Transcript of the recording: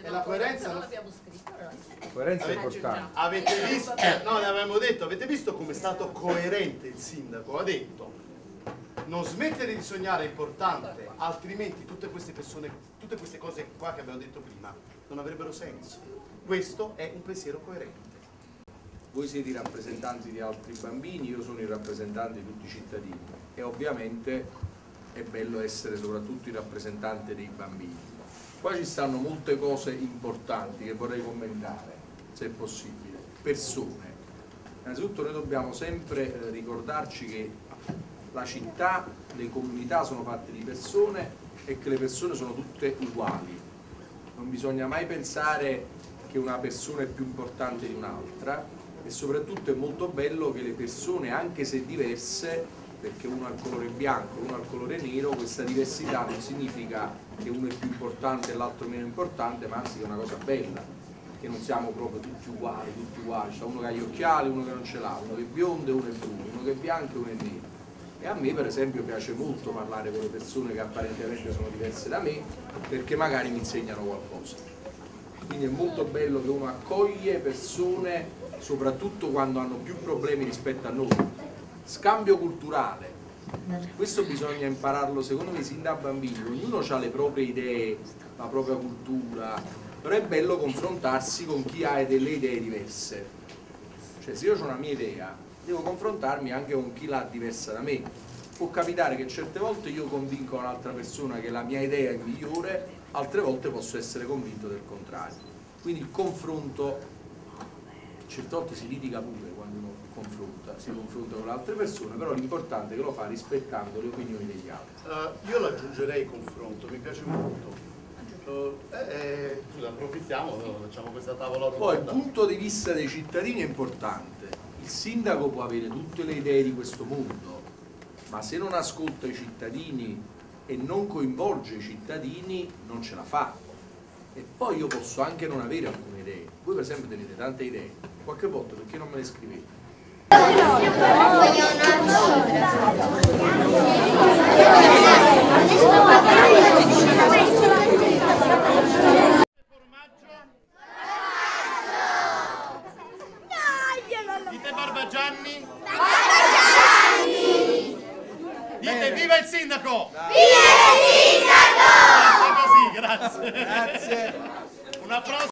E la coerenza non l'abbiamo scritto, coerenza è importante. Avete visto? No, l'avevamo detto, avete visto come è stato coerente il sindaco? Ha detto non smettere di sognare è importante, altrimenti tutte queste persone, tutte queste cose qua che abbiamo detto prima non avrebbero senso. Questo è un pensiero coerente. Voi siete i rappresentanti di altri bambini, io sono il rappresentante di tutti i cittadini e ovviamente è bello essere soprattutto il rappresentante dei bambini. Qua ci stanno molte cose importanti che vorrei commentare, se è possibile. Persone. Innanzitutto noi dobbiamo sempre ricordarci che la città, le comunità sono fatte di persone e che le persone sono tutte uguali. Non bisogna mai pensare che una persona è più importante di un'altra e soprattutto è molto bello che le persone, anche se diverse, perché uno ha il colore bianco, uno ha il colore nero, questa diversità non significa che uno è più importante e l'altro meno importante, ma anzi che è una cosa bella, che non siamo proprio tutti uguali, c'è uno che ha gli occhiali, uno che non ce l'ha, uno che è biondo e uno è bruno, uno che è bianco e uno è nero. E a me per esempio piace molto parlare con le persone che apparentemente sono diverse da me, perché magari mi insegnano qualcosa. Quindi è molto bello che uno accoglie persone, soprattutto quando hanno più problemi rispetto a noi. Scambio culturale, questo bisogna impararlo secondo me sin da bambini, ognuno ha le proprie idee, la propria cultura, però è bello confrontarsi con chi ha delle idee diverse. Cioè se io ho una mia idea, devo confrontarmi anche con chi l'ha diversa da me. Può capitare che certe volte io convinco un'altra persona che la mia idea è migliore, altre volte posso essere convinto del contrario. Quindi il confronto, certe volte si litiga pure quando uno si confronta con le altre persone, però l'importante è che lo fa rispettando le opinioni degli altri. Io l'aggiungerei confronto, mi piace molto. Approfittiamo, facciamo questa tavola rotonda. Poi il punto di vista dei cittadini è importante. Il sindaco può avere tutte le idee di questo mondo, ma se non ascolta i cittadini e non coinvolge i cittadini non ce la fa. E poi io posso anche non avere alcune idee. Voi per esempio tenete tante idee, qualche volta perché non me le scrivete? Dite Barbagianni? Barbagianni! Dite viva il sindaco! Viva il sindaco! Così, grazie. Grazie. Un applauso.